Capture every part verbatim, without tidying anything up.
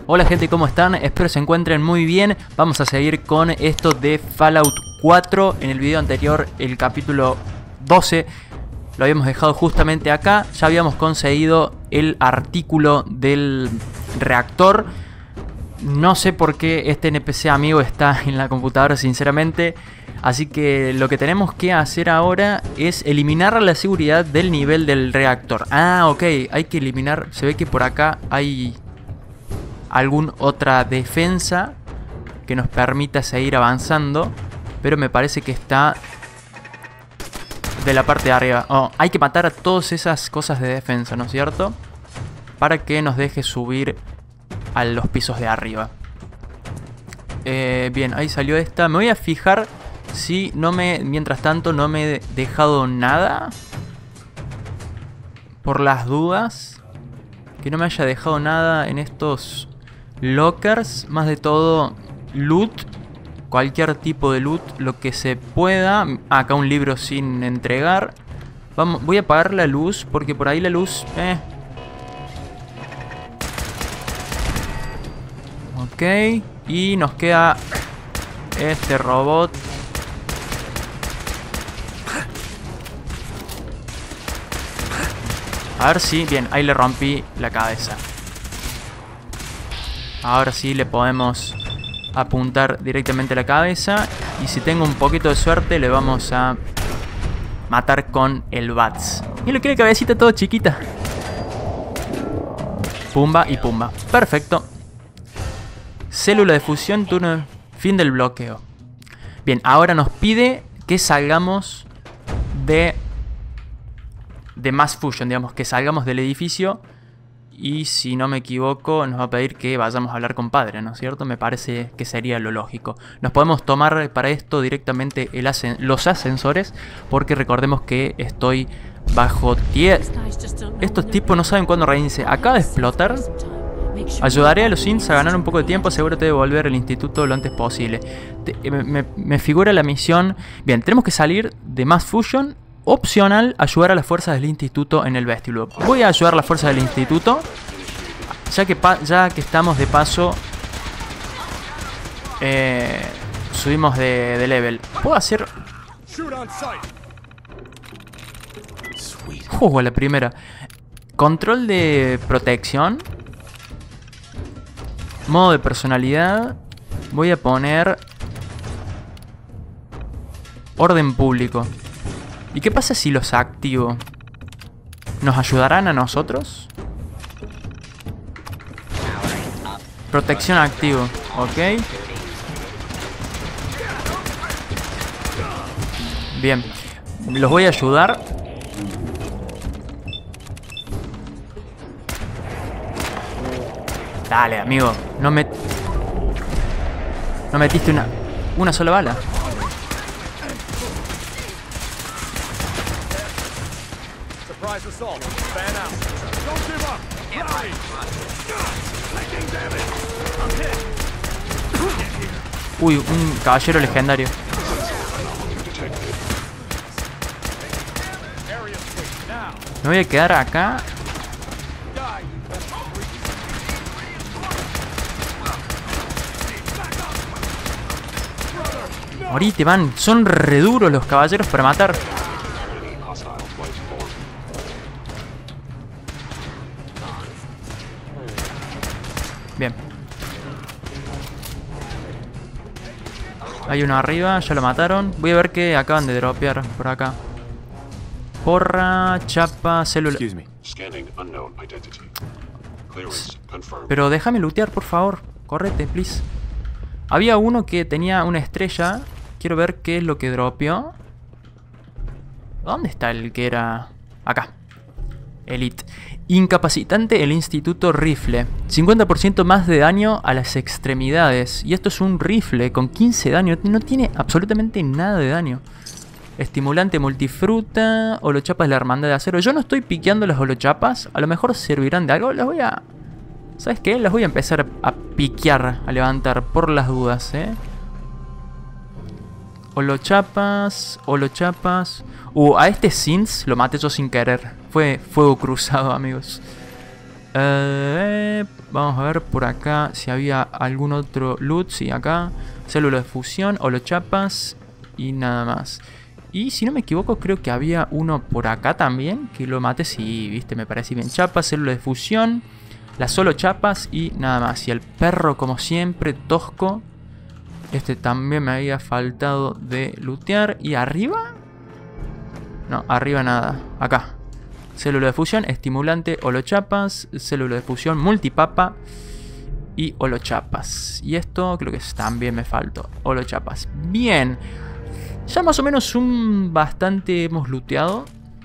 Hola gente, ¿cómo están? Espero se encuentren muy bien. Vamos a seguir con esto de Fallout cuatro. En el video anterior, el capítulo doce, lo habíamos dejado justamente acá. Ya habíamos conseguido el artículo del reactor. No sé por qué este N P C amigo está en la computadora, sinceramente. Así que lo que tenemos que hacer ahora es eliminar la seguridad del nivel del reactor. Ah, ok, hay que eliminar. Se ve que por acá hay alguna otra defensa que nos permita seguir avanzando, pero me parece que está de la parte de arriba. Oh, hay que matar a todas esas cosas de defensa, ¿no es cierto? Para que nos deje subir a los pisos de arriba. Eh, bien, ahí salió esta. Me voy a fijar si no me, mientras tanto no me he dejado nada, por las dudas, que no me haya dejado nada en estos lockers. Más de todo loot, cualquier tipo de loot, lo que se pueda. Acá un libro sin entregar. Vamos, voy a apagar la luz porque por ahí la luz eh. Ok, y nos queda este robot. A ver si, bien, ahí le rompí la cabeza. Ahora sí le podemos apuntar directamente a la cabeza. Y si tengo un poquito de suerte le vamos a matar con el Bats. Y lo quiere cabecita todo chiquita. Pumba y pumba. Perfecto. Célula de fusión, turno, fin del bloqueo. Bien, ahora nos pide que salgamos de... de Mass Fusion, digamos, que salgamos del edificio. Y si no me equivoco, nos va a pedir que vayamos a hablar con padre, ¿no es cierto? Me parece que sería lo lógico. Nos podemos tomar para esto directamente el ascen- los ascensores, porque recordemos que estoy bajo tierra. Estos tipos no saben cuándo reírse. Acaba de explotar. Ayudaré a los Synths a ganar un poco de tiempo. Asegúrate de volver al instituto lo antes posible. Te, me, me, me figura la misión. Bien, tenemos que salir de Mass Fusion. Opcional, ayudar a las fuerzas del instituto en el vestíbulo. Voy a ayudar a las fuerzas del instituto, ya que, ya que estamos de paso. eh, Subimos de, de level. Puedo hacer... Uh, a la primera. Control de protección. Modo de personalidad. Voy a poner orden público. ¿Y qué pasa si los activo? ¿Nos ayudarán a nosotros? Protección activo, ok. Bien, los voy a ayudar. Dale, amigo, no me... No metiste una... Una sola bala. Uy, un caballero legendario. Me voy a quedar acá. Morite, van. Son re duros los caballeros para matar. Bien. Hay uno arriba, ya lo mataron. Voy a ver que acaban de dropear por acá. Porra, chapa, célula. Pero déjame lootear, por favor. Correte, please. Había uno que tenía una estrella. Quiero ver qué es lo que dropeó. ¿Dónde está el que era? Acá. Elite. Incapacitante el instituto rifle. cincuenta por ciento más de daño a las extremidades. Y esto es un rifle con quince de daño. No tiene absolutamente nada de daño. Estimulante multifruta. Holochapas de la hermandad de acero. Yo no estoy piqueando las holochapas. A lo mejor servirán de algo. Las voy a... ¿Sabes qué? Las voy a empezar a piquear, a levantar por las dudas, ¿eh? Holochapas, holochapas. Uh, a este Synths lo maté yo sin querer. Fue fuego cruzado, amigos. Eh, vamos a ver por acá si había algún otro loot. Sí, acá. Célula de fusión, holochapas y nada más. Y si no me equivoco, creo que había uno por acá también. Que lo maté, sí, viste, me parece bien. Chapas, célula de fusión. Las solo chapas y nada más. Y el perro, como siempre, tosco. Este también me había faltado de lootear. ¿Y arriba? No, arriba nada. Acá. Célula de fusión, estimulante, holochapas, célula de fusión, multipapa y holochapas. Y esto creo que también me faltó. Holochapas. Bien. Ya más o menos un bastante hemos looteado.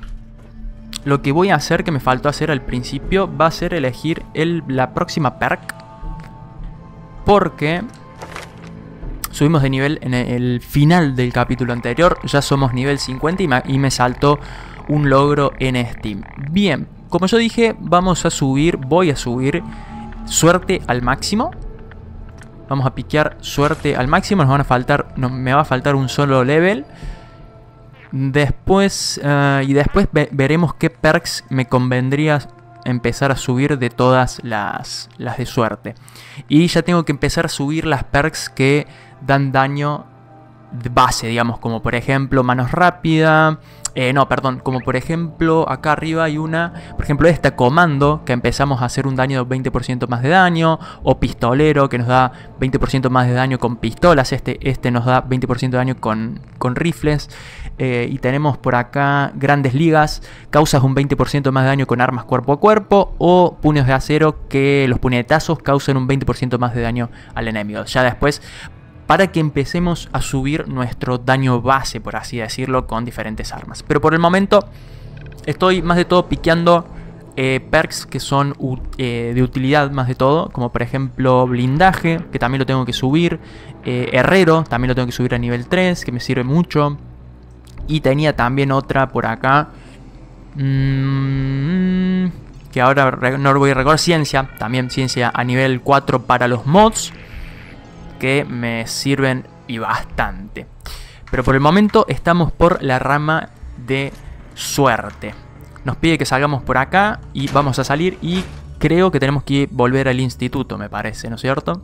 Lo que voy a hacer, que me faltó hacer al principio, va a ser elegir el, la próxima perk. Porque subimos de nivel en el final del capítulo anterior. Ya somos nivel cincuenta y me, y me saltó un logro en Steam. Bien, como yo dije, vamos a subir, voy a subir suerte al máximo. Vamos a piquear suerte al máximo. Nos van a faltar, no, me va a faltar un solo level. Después, uh, y después ve, veremos qué perks me convendría empezar a subir de todas las, las de suerte. Y ya tengo que empezar a subir las perks que dan daño de base, digamos, como por ejemplo manos rápida. Eh, no, perdón, como por ejemplo acá arriba hay una, por ejemplo esta comando, que empezamos a hacer un daño de veinte por ciento más de daño. O pistolero, que nos da veinte por ciento más de daño con pistolas. Este, este nos da veinte por ciento de daño con, con rifles. Eh, y tenemos por acá grandes ligas, causas un veinte por ciento más de daño con armas cuerpo a cuerpo. O puños de acero, que los puñetazos causan un veinte por ciento más de daño al enemigo. Ya después, para que empecemos a subir nuestro daño base, por así decirlo, con diferentes armas. Pero por el momento estoy más de todo piqueando eh, perks que son eh, de utilidad más de todo. Como por ejemplo blindaje, que también lo tengo que subir. eh, Herrero, también lo tengo que subir a nivel tres, que me sirve mucho. Y tenía también otra por acá, mmm, que ahora no lo voy a recordar. Ciencia, también ciencia a nivel cuatro para los mods, que me sirven y bastante. Pero por el momento estamos por la rama de suerte. Nos pide que salgamos por acá y vamos a salir. Y creo que tenemos que volver al instituto, me parece, ¿no es cierto?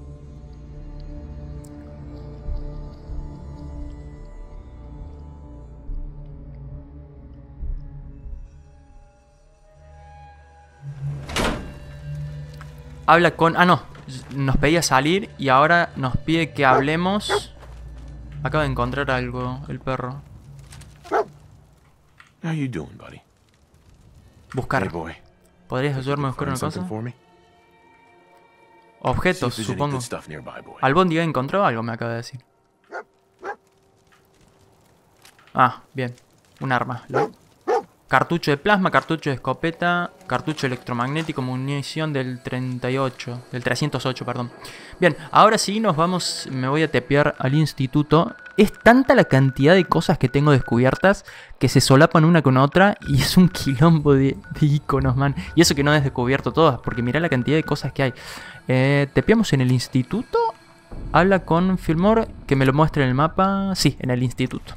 Habla con... Ah, no. Nos pedía salir y ahora nos pide que hablemos. Acabo de encontrar algo, el perro. How you doing, buddy? Buscar. Hey, boy. ¿Podrías ayudarme a buscar una cosa? Objetos, supongo. Albóndiga encontró algo, me acaba de decir. Ah, bien. Un arma. ¿Lo? Cartucho de plasma, cartucho de escopeta, cartucho electromagnético, munición del treinta y ocho, del trescientos ocho, perdón. Bien, ahora sí nos vamos, me voy a tepear al instituto. Es tanta la cantidad de cosas que tengo descubiertas que se solapan una con otra y es un quilombo de, de iconos, man. Y eso que no he descubierto todas, porque mirá la cantidad de cosas que hay. Eh, tepeamos en el instituto. Habla con Fillmore, que me lo muestre en el mapa. Sí, en el instituto.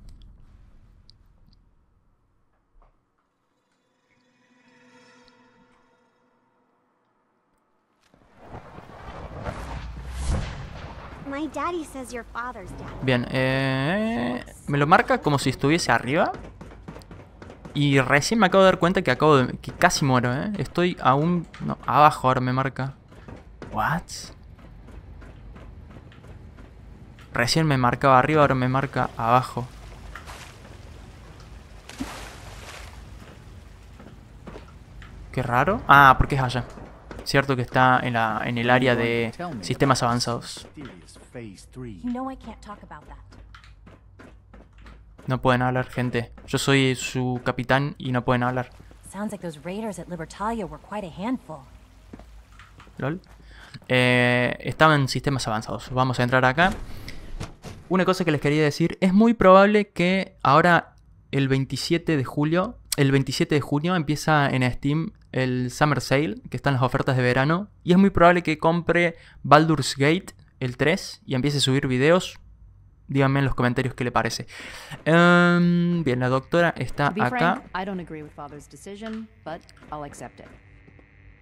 Bien, eh, me lo marca como si estuviese arriba. Y recién me acabo de dar cuenta que acabo de... que casi muero, eh. Estoy aún... No, abajo ahora me marca. ¿What? Recién me marcaba arriba, ahora me marca abajo. Qué raro. Ah, porque es allá. Cierto que está en, la, en el área de sistemas avanzados. No pueden hablar, gente. Yo soy su capitán y no pueden hablar. ¿Lol? Eh, estaban en sistemas avanzados. Vamos a entrar acá. Una cosa que les quería decir. Es muy probable que ahora el veintisiete de julio... El veintisiete de junio empieza en Steam el Summer Sale, que están las ofertas de verano. Y es muy probable que compre Baldur's Gate, el tres, y empiece a subir videos. Díganme en los comentarios qué le parece. Um, bien, la doctora está acá.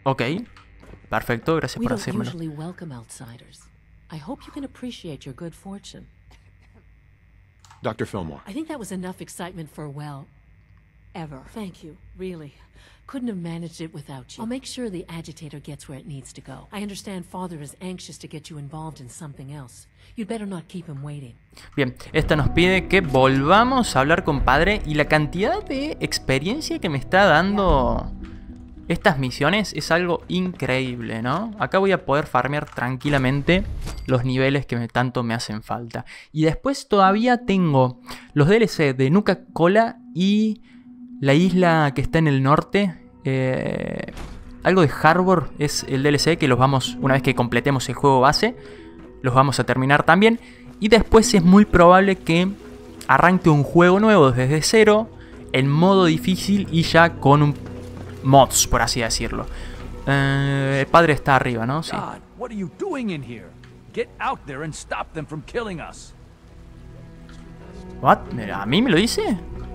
Ok. Perfecto, gracias We por don't decírmelo. usually welcome outsiders. I hope you can appreciate your good fortune. Doctor Fillmore. I think that was enough excitement for, well, ever. Thank you, really. Couldn't have managed it without you. I'll make sure the agitator gets where it needs to go. I understand Father is anxious to get you involved in something else. You'd better not keep him waiting. Bien, esta nos pide que volvamos a hablar con Padre. Y la cantidad de experiencia que me está dando estas misiones es algo increíble, ¿no? Acá voy a poder farmear tranquilamente los niveles que me, tanto me hacen falta. Y después todavía tengo los D L C de Nuka Cola y la isla que está en el norte. Eh, algo de Harbor es el D L C que los vamos, una vez que completemos el juego base, los vamos a terminar también. Y después es muy probable que arranque un juego nuevo desde cero, en modo difícil y ya con un mods, por así decirlo. Eh, el padre está arriba, ¿no? Sí. God, what are you doing in here? Get out there and stop them from killing us. What? ¿A mí me lo dice?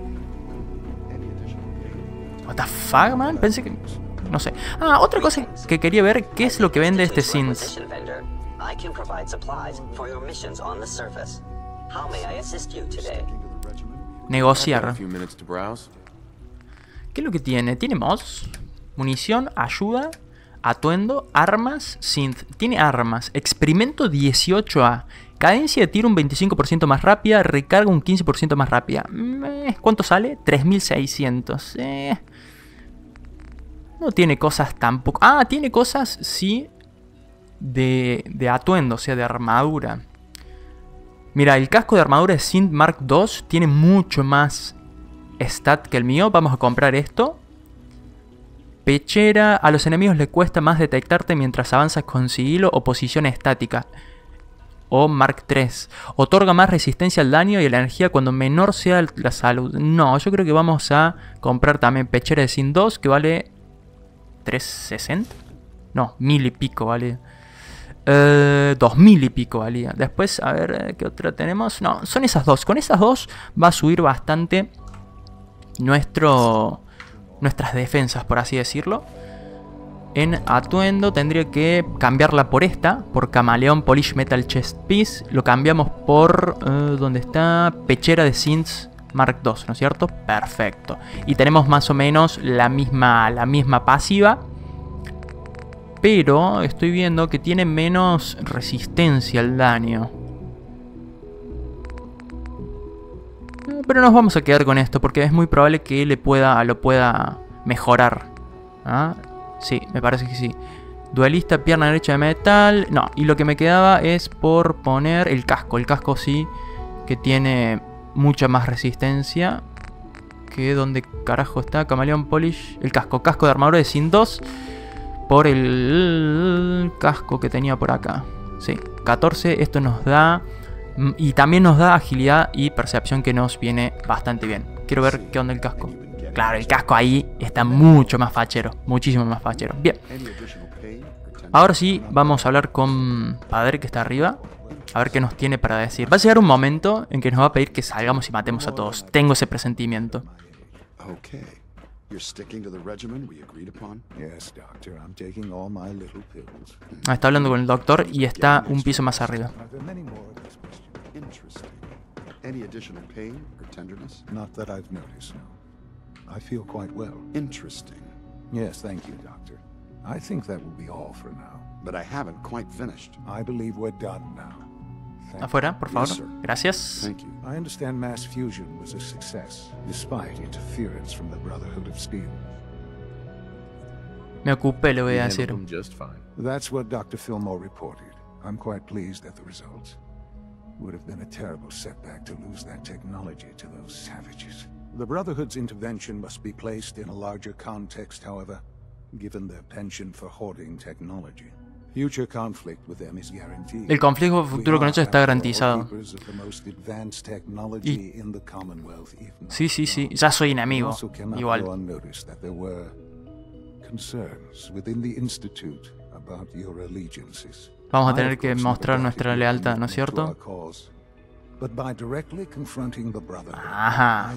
What the fuck, man? Pensé que... No sé. Ah, otra cosa que quería ver, ¿qué es lo que vende este Sins? I can provide supplies for your missions on the surface. How may I assist you today? Negociar. A few minutes to browse. ¿Qué es lo que tiene? Tiene mods, munición, ayuda, atuendo, armas, synth. Tiene armas, experimento dieciocho A, cadencia de tiro un veinticinco por ciento más rápida, recarga un quince por ciento más rápida. ¿Cuánto sale? tres mil seiscientos. Eh. No tiene cosas tampoco. Ah, tiene cosas, sí, de, de atuendo, o sea, de armadura. Mira, el casco de armadura de Synth Mark dos tiene mucho más stat que el mío. Vamos a comprar esto. Pechera. A los enemigos les cuesta más detectarte mientras avanzas con sigilo o posición estática. O Mark tres. Otorga más resistencia al daño y a la energía cuando menor sea la salud. No, yo creo que vamos a comprar también pechera de Synth dos, que vale trescientos sesenta. No, mil y pico vale. Eh, dos mil y pico valía. Después, a ver, ¿qué otra tenemos? No, son esas dos. Con esas dos va a subir bastante nuestro, nuestras defensas, por así decirlo. En atuendo tendría que cambiarla por esta, por Camaleón Polish Metal Chest Piece. Lo cambiamos por... Eh, ¿dónde está? Pechera de Synths Mark dos, ¿no es cierto? Perfecto. Y tenemos más o menos la misma, la misma pasiva. Pero estoy viendo que tiene menos resistencia al daño. Pero nos vamos a quedar con esto porque es muy probable que le pueda, lo pueda mejorar. ¿Ah? Sí, me parece que sí. Duelista, pierna derecha de metal. No, y lo que me quedaba es por poner el casco. El casco sí que tiene mucha más resistencia. Que donde carajo está Camaleón Polish. El casco, casco de armadura de Synth dos. Por el casco que tenía por acá. Sí, catorce. Esto nos da... Y también nos da agilidad y percepción, que nos viene bastante bien. Quiero ver qué onda el casco. Claro, el casco ahí está mucho más fachero. Muchísimo más fachero. Bien. Ahora sí, vamos a hablar con Padre, que está arriba. A ver qué nos tiene para decir. Va a llegar un momento en que nos va a pedir que salgamos y matemos a todos. Tengo ese presentimiento. Okay. You're sticking to the regimen we agreed upon? Yes, Doctor. I'm taking all my little pills. Ah, está hablando con el doctor y está un piso más arriba. Are there many more of this question? Interesting. Any additional pain or tenderness? Not that I've noticed, no. I feel quite well. Interesting. Yes, thank you, Doctor. I think that will be all for now. But I haven't quite finished. I believe we're done now. Thank Afuera, por favor. Yes, sir. Gracias. Thank you. I understand mass fusion was a success, despite interference from the Brotherhood of Steel. Me ocupé, le voy We a handled decir. them just fine. That's what Doctor Fillmore reported. I'm quite pleased at the results. Would have been a terrible setback to lose that technology to those savages. The Brotherhood's intervention must be placed in a larger context, however, given their penchant for hoarding technology. Future conflict with them is guaranteed. El conflicto futuro con ellos está garantizado. Y... Sí, sí, sí. Ya soy enemigo. Igual. Vamos a tener que mostrar nuestra lealtad, ¿no es cierto? Ajá.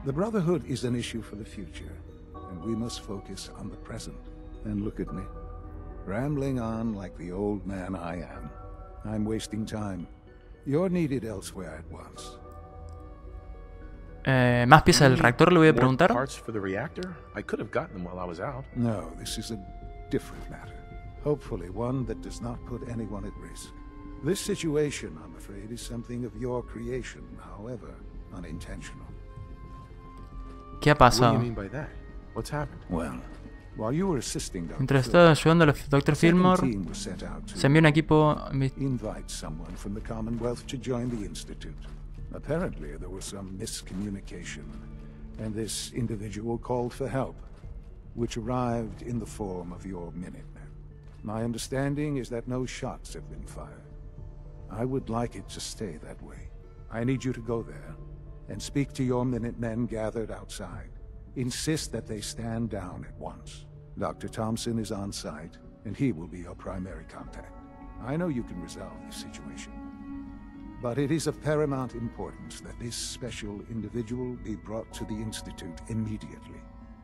The Brotherhood is an issue for the future, and we must focus on the present. And look at me, rambling on like the old man I am. I'm wasting time. You're needed elsewhere at once. Eh, ¿Más piezas del reactor le voy a More preguntar? parts for the reactor? I could have gotten them while I was out. No, this is a different matter. Hopefully one that does not put anyone at risk. This situation, I'm afraid, is something of your creation, however unintentional. ¿Qué ha What do you pasado? mean by that? What's happened? Well, while you were assisting Doctor Mientras estaba ayudando al doctor a second Fillmore, team was sent out to se envió un equipo... invite someone from the Commonwealth to join the Institute. Apparently, there was some miscommunication, and this individual called for help, which arrived in the form of your Minutemen. My understanding is that no shots have been fired. I would like it to stay that way. I need you to go there and speak to your Minutemen gathered outside. Insist that they stand down at once. Doctor Thompson is on site, and he will be your primary contact. I know you can resolve this situation, but it is of paramount importance that this special individual be brought to the Institute immediately.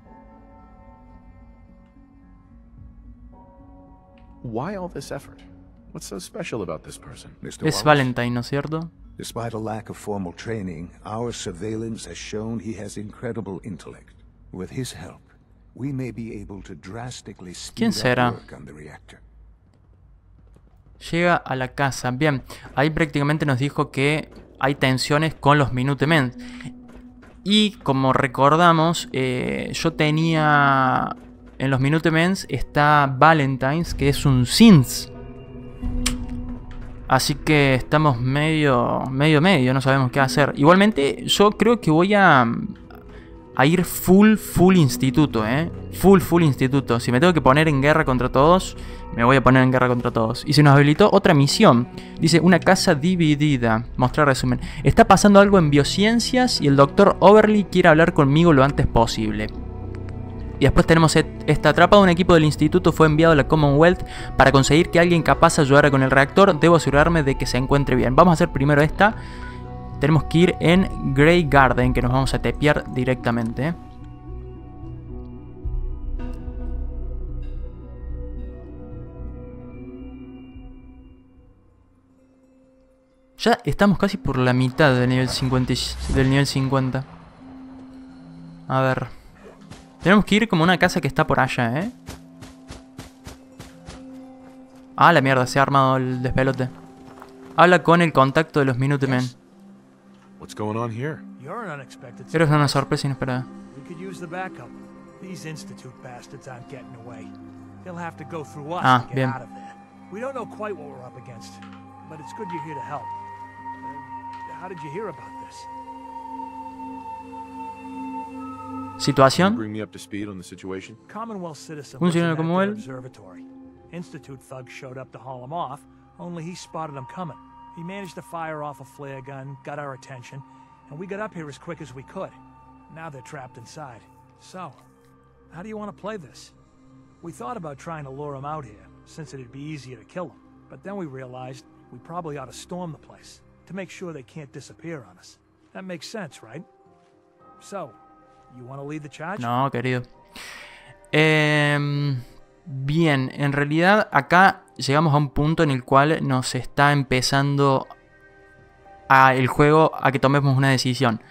Why all this effort? What's so special about this person? Mister Es Wallace, Valentine, ¿no es cierto? despite a lack of formal training, our surveillance has shown he has incredible intellect. With his help, we may be able to drastically speed ¿Quién up será? work on the reactor. Llega a la casa. Bien, ahí prácticamente nos dijo que hay tensiones con los Minutemen. Y como recordamos, eh, yo tenía... En los Minutemen está Valentines, que es un synth. Así que estamos medio, medio, medio, no sabemos qué hacer. Igualmente, yo creo que voy a, a ir full, full instituto, ¿eh? Full, full instituto. Si me tengo que poner en guerra contra todos, me voy a poner en guerra contra todos. Y se nos habilitó otra misión. Dice, una casa dividida. Mostrar resumen. Está pasando algo en biociencias y el doctor Overly quiere hablar conmigo lo antes posible. Y después tenemos esta atrapada. Un equipo del instituto fue enviado a la Commonwealth para conseguir que alguien capaz ayudara con el reactor. Debo asegurarme de que se encuentre bien. Vamos a hacer primero esta. Tenemos que ir en Grey Garden, que nos vamos a tepear directamente. Ya estamos casi por la mitad del nivel cincuenta. Del nivel cincuenta. A ver. Tenemos que ir como a una casa que está por allá, ¿eh? Ah, la mierda, se ha armado el despelote. Habla con el contacto de los Minutemen. What's going on here? You're an unexpected Eres una surprise. sorpresa inesperada. We could use the backup. These Institute bastards aren't getting away. They'll have to go through us Ah, to get bien. out of there. We don't know quite what we're up against, but it's good you're here to help. Uh, how did you hear about this? Situación. Bring me up to speed on the situation. Commonwealth citizen Un was señor at como their él. observatory. Institute thugs showed up to haul him off, only he spotted them coming. He managed to fire off a flare gun, got our attention, and we got up here as quick as we could. Now they're trapped inside. So, how do you want to play this? We thought about trying to lure them out here, since it'd be easier to kill them. But then we realized we probably ought to storm the place, to make sure they can't disappear on us. That makes sense, right? So, you want to lead the charge? No, querido. Eh, bien, en realidad acá llegamos a un punto en el cual nos está empezando a el juego a que tomemos una decisión.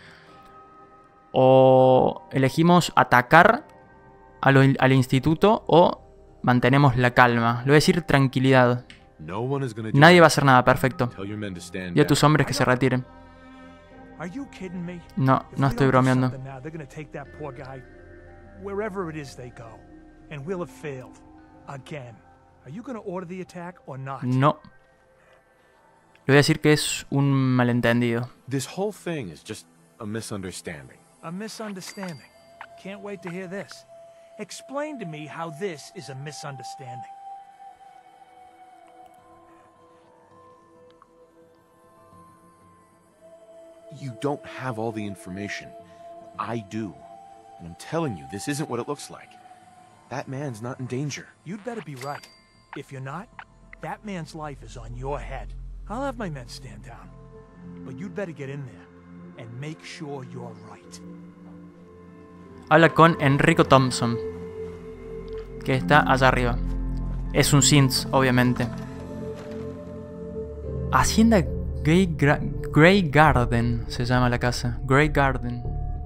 O elegimos atacar a lo, al instituto o mantenemos la calma. Le voy a decir tranquilidad. No one is gonna do Nadie it. va a hacer nada, perfecto. Tell your men to stand Y a tus down. hombres que se retiren. Are you kidding me? No, If no we estoy don't do bromeando. something now, they're gonna take that poor guy wherever it is they go, and we'll have failed again. Are you gonna order the attack or not? No. Le voy a decir que es un malentendido. This whole thing is just a misunderstanding. A misunderstanding. Can't wait to hear this. Explain to me how this is a misunderstanding. You don't have all the information. I do. And I'm telling you, this isn't what it looks like. That man's not in danger. You'd better be right. If you're not, that man's life is on your head. I'll have my men stand down. But you'd better get in there and make sure you're right. Habla con Enrico Thompson, que está allá arriba. Es un synth, obviamente. Hacienda Grey, Grey Garden se llama la casa. Grey Garden.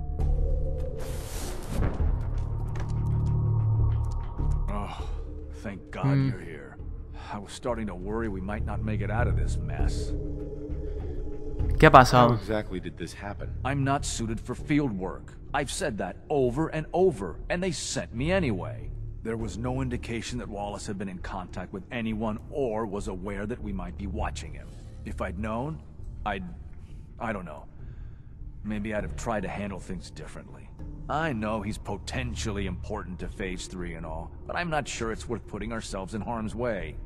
Oh, thank God Mm. you're here. I was starting to worry we might not make it out of this mess. ¿Qué ha How pasado? exactly did this happen? I'm not suited for field work. I've said that over and over, and they sent me anyway. There was no indication that Wallace had been in contact with anyone or was aware that we might be watching him. If I'd known, I'd... I don't know. Maybe I'd have tried to handle things differently. I know he's potentially important to Phase three and all, but I'm not sure it's worth putting ourselves in harm's way.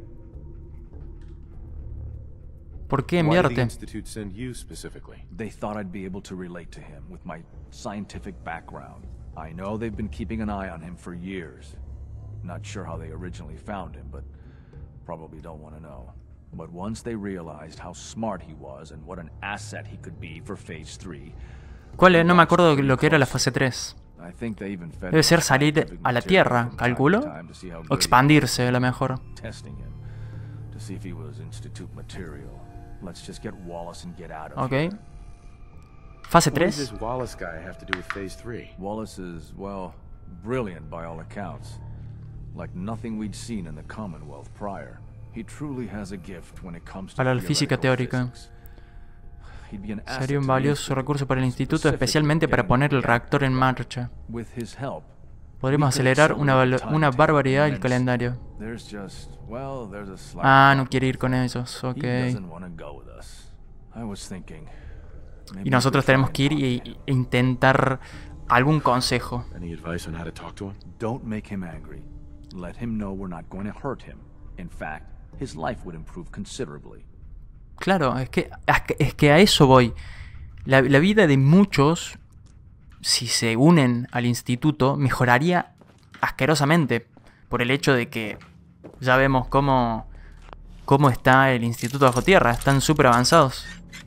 ¿Por qué Why did the enviarte? Institute send you specifically? They thought I'd be able to relate to him with my scientific background. I know they've been keeping an eye on him for years. Not sure how they originally found him, but probably don't want to know. But once they realized how smart he was and what an asset he could be for Phase three, ¿Cuál es? No me acuerdo lo que era la fase tres. I think they even fed Debe him ser salir scientific a la material Tierra, from time to calculo. time to see how O good he expandirse, a lo mejor. was, testing him to see if he was Institute material. Let's just get Wallace and get out of Ok. here. Fase What does tres. this Wallace guy have to do with Phase three? Wallace is, well, brilliant by all accounts. Like nothing we'd seen in the Commonwealth prior. He truly has a gift when it comes to Para la física theoretical teórica. physics. He'd be an asset Sería un to the valioso Institute, recurso para el instituto, specifically especialmente para getting poner the el reactor en marcha. With his help, Podríamos we could acelerar una, accelerate valo- the una timetable barbaridad el immensely. calendario. There's just, well, there's a slight Ah, no problem. quiere ir con ellos, He ok. doesn't want to go with us. I was thinking, maybe Y we nosotros could try tenemos and que ir talk y, to him. e intentar algún consejo. Any advice on how to talk to him? Don't make him angry. Let him know we're not going to hurt him. In fact, his life would improve considerably. Claro, es que, es que a eso voy. La, la vida de muchos, si se unen al instituto, mejoraría asquerosamente. Por el hecho de que ya vemos cómo, cómo está el instituto bajo tierra. Están súper avanzados.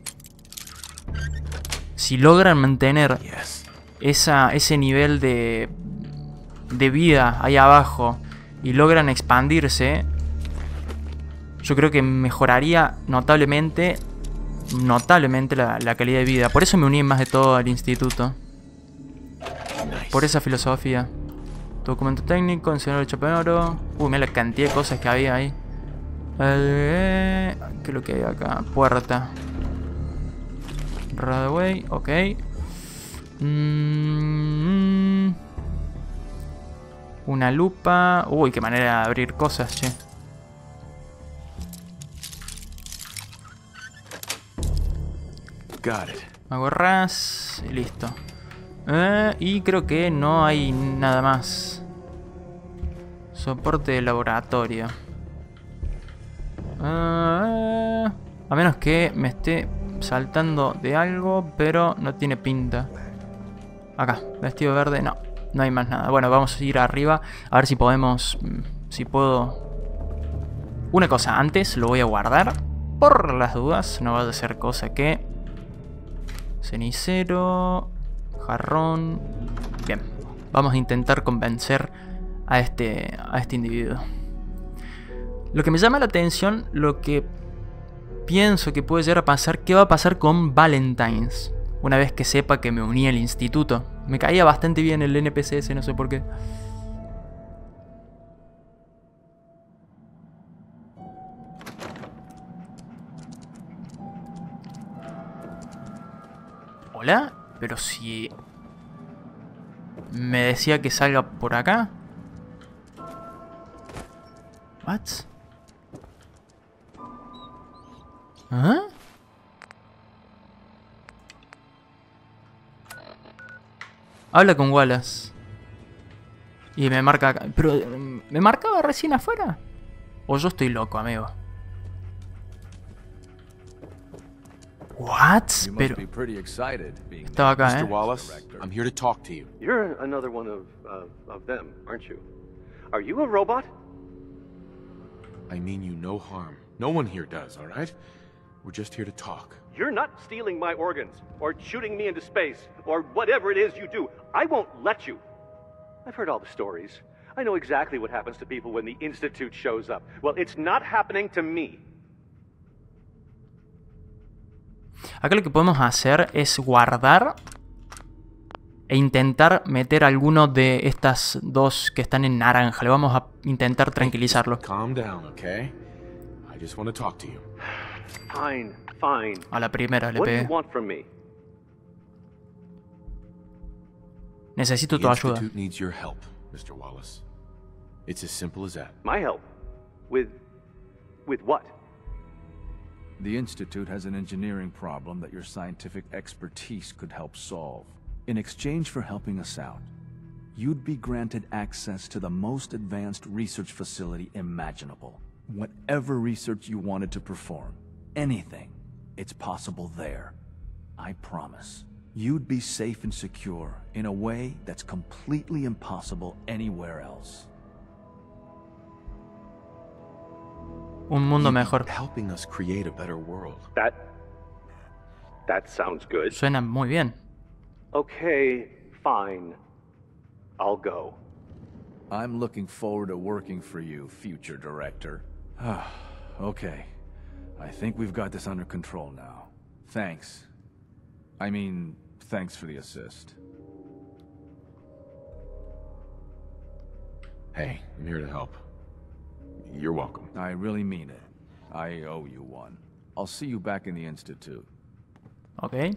Si logran mantener esa, ese nivel de, de vida ahí abajo y logran expandirse, yo creo que mejoraría notablemente, notablemente la, la calidad de vida. Por eso me uní más de todo al instituto. Por esa filosofía. Documento técnico, enseñador de chapeoro. Uy, mira la cantidad de cosas que había ahí. Eh, ¿Qué es lo que hay acá? Puerta. Roadway, ok. Mm, una lupa. Uy, qué manera de abrir cosas, che. Got it. Hago ras y listo. Eh, y creo que no hay nada más. Soporte de laboratorio. Eh, a menos que me esté saltando de algo, pero no tiene pinta. Acá, vestido verde, no. No hay más nada. Bueno, vamos a ir arriba a ver si podemos... Si puedo... Una cosa antes, lo voy a guardar. Por las dudas, no vaya a ser cosa que... Cenicero... Jarrón... Bien, vamos a intentar convencer a este, a este individuo. Lo que me llama la atención, lo que pienso que puede llegar a pasar, ¿qué va a pasar con Valentines? Una vez que sepa que me uní al instituto. Me caía bastante bien el N P C ese, no sé por qué. ¿Hola? Pero si... Me decía que salga por acá. What? ¿Ah? Habla con Wallace. Y me marca acá. Pero, ¿me marcaba recién afuera? ¿O yo estoy loco, amigo? What? You must Pero... be pretty excited being Estaba acá, Mister ¿eh? Wallace, I'm here to talk to you. You're another one of, uh, of them, aren't you? Are you a robot? I mean you no harm. No one here does, all right? We're just here to talk. You're not stealing my organs, or shooting me into space, or whatever it is you do. I won't let you. I've heard all the stories. I know exactly what happens to people when the Institute shows up. Well, it's not happening to me. Acá lo que podemos hacer es guardar e intentar meter a alguno de estas dos que están en naranja. Le vamos a intentar tranquilizarlo. Calm down, okay? I just want to talk to you. Fine, fine. A la primera le What do you pegué. want from me? Necesito The tu ayuda. Institute needs your help, Mister Wallace. It's as simple as that. My help? With... with what? The Institute has an engineering problem that your scientific expertise could help solve. In exchange for helping us out, you'd be granted access to the most advanced research facility imaginable. Whatever research you wanted to perform, anything, it's possible there. I promise. You'd be safe and secure in a way that's completely impossible anywhere else. Un mundo You'd be mejor. helping us create a better world. That... that sounds good. Suena muy bien. Okay, fine. I'll go. I'm looking forward to working for you, future director. Okay. I think we've got this under control now. Thanks. I mean, thanks for the assist. Hey, I'm here to help. You're welcome. I really mean it. I owe you one. I'll see you back in the Institute. Ok.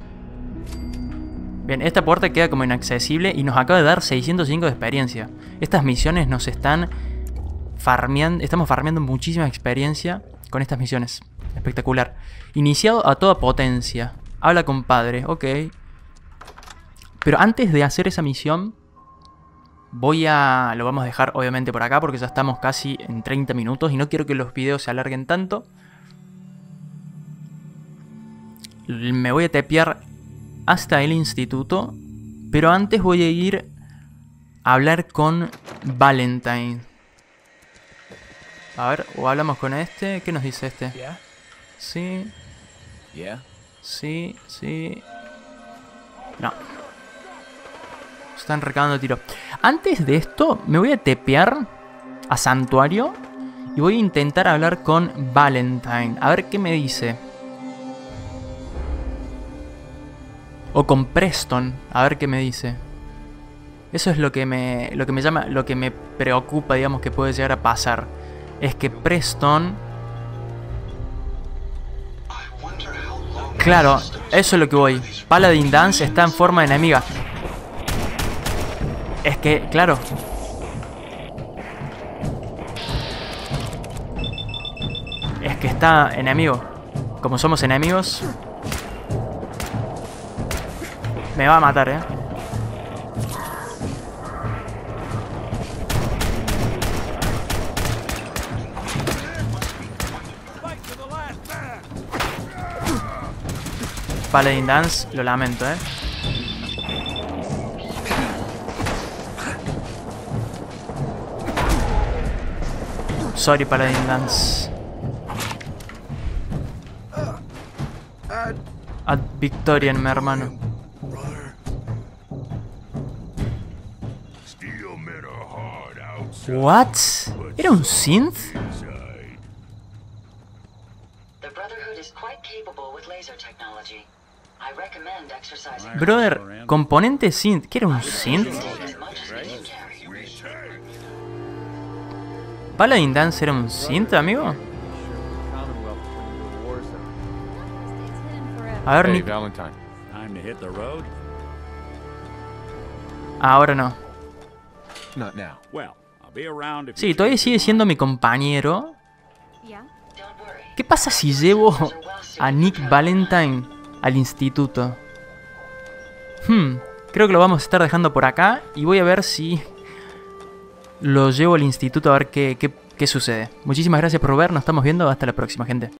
Bien, esta puerta queda como inaccesible y nos acaba de dar seiscientos cinco de experiencia. Estas misiones nos están farmeando, estamos farmeando muchísima experiencia con estas misiones. Espectacular. Iniciado a toda potencia. Habla con padre, ok. Pero antes de hacer esa misión, voy a... lo vamos a dejar obviamente por acá porque ya estamos casi en treinta minutos y no quiero que los videos se alarguen tanto. Me voy a tepear hasta el instituto, pero antes voy a ir a hablar con Valentine. A ver, o hablamos con este. ¿Qué nos dice este? Yeah? Sí, Yeah? sí, sí. No. Están recabando tiro. Antes de esto, me voy a tepear a Santuario y voy a intentar hablar con Valentine. A ver qué me dice. O con Preston, a ver qué me dice. Eso es lo que me, lo que me llama, lo que me preocupa, digamos, que puede llegar a pasar. Es que Preston... Claro, eso es lo que voy. Paladin Danse está en forma de enemiga. Es que, claro. Es que está enemigo. Como somos enemigos... Me va a matar, eh. Paladin Danse, lo lamento, eh. Sorry, Paladin Danse. Ad Victorian, mi hermano. What? ¿Era un synth? Brother, componente synth. ¿Qué era un synth? ¿Paladin Danse era un synth, amigo? A ver, Hey, Nick. Valentine. Ahora no. Not now. Sí, todavía sigue siendo mi compañero. ¿Qué pasa si llevo a Nick Valentine al instituto? Hmm, creo que lo vamos a estar dejando por acá. Y voy a ver si lo llevo al instituto a ver qué, qué, qué sucede. Muchísimas gracias por ver. Nos estamos viendo. Hasta la próxima, gente.